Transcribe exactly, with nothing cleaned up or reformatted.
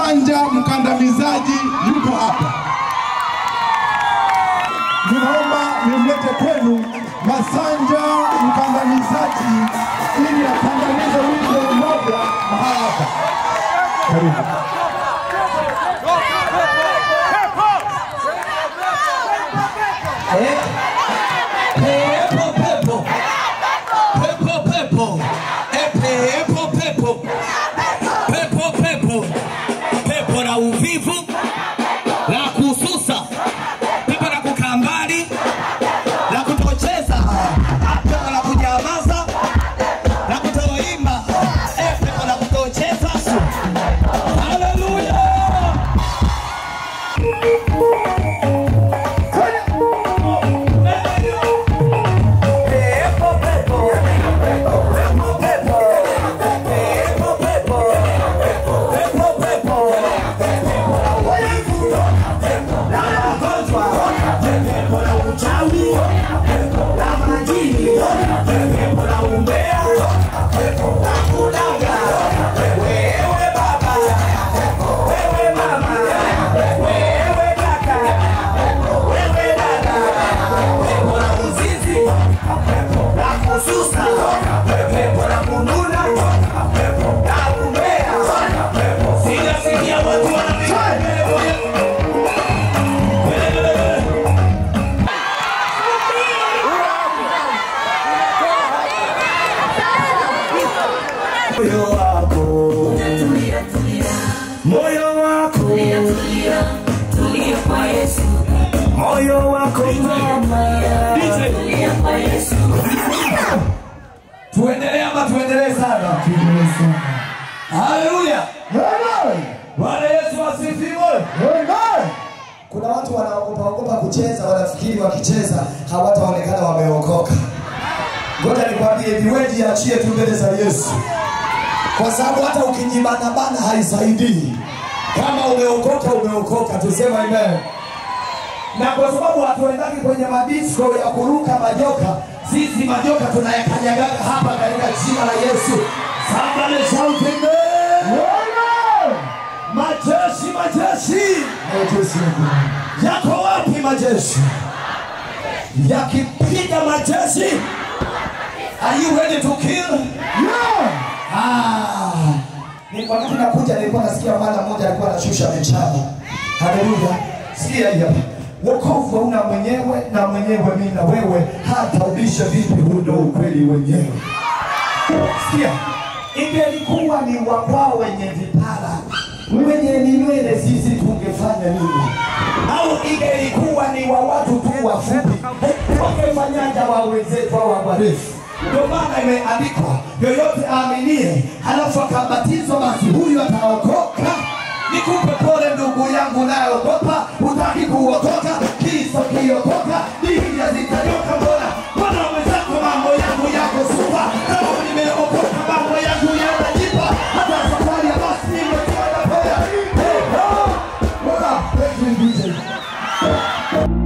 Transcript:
Masanja mkandamizaji yuko hapa. Ninaomba nimlete kwenu Masanja mkandamizaji ili akandamize wimbo mmoja mahali hapa. Karibu. Eh? Pepo pepo. Pepo pepo. Eh, pepo pepo. Pepo pepo. Pepo la uvivu, la kususa, pepo la kukaa mbali, la kutocheza, pepo la kunyamaza, la kutoimba, eh, pepo la kutocheza. Haleluya! Moyo wako, moyo wako, tulia kwa Yesu. Moyo wako mama, tulia kwa Yesu. Tuendelee ama tuendelee sana? Tuendelee sana. Haleluya. Bwana Yesu asifiwe. Kuna watu wanaogopa ogopa kucheza, wanafikiri wakicheza hawataonekana wameokoka. Ngoja nikwambie, viweji achie tu mbele za Yesu. Kwa sababu hata ukijibana bana haisaidii. Kama umeokoka umeokoka, tuseme amen. Na kwa sababu hatuendaki kwenye madisco ya kuruka majoka, sisi majoka tunayakanyaga hapa katika jina la Yesu. Somebody shout amen. Majeshi, majeshi. Majeshi. Yako wapi majeshi? Yakipiga majeshi. Are you ready to kill? Yeah. Ah, ni kwa nini nakuja? Nilikuwa nasikia mwana mmoja alikuwa anashusha michana. Haleluya. Sikia hapa. Wokovu una mwenyewe na mwenyewe mimi na wewe, hata ubisha vipi huo ndio ukweli wenyewe. Sikia. Ingelikuwa ni wapao wenye vipara, wenye nywele, sisi tungefanya nini? Au ingelikuwa ni wa watu tu wafupi, wangefanyaje wa wenzetu wa warefu? Ndio maana imeandikwa, yoyote aaminie halafu akabatizwa basi huyu ataokoka. Nikupe pole ndugu yangu nayeogopa, hutaki kuokoka, kisa kiokoka, dini zitanyoka. Mbona mbona mwenzako mambo yangu yako supa, kama nimeokoka mambo yangu yanajipa, hata safari ya basi nimekwenda pole. Hey, no! Bora, thank you, D J.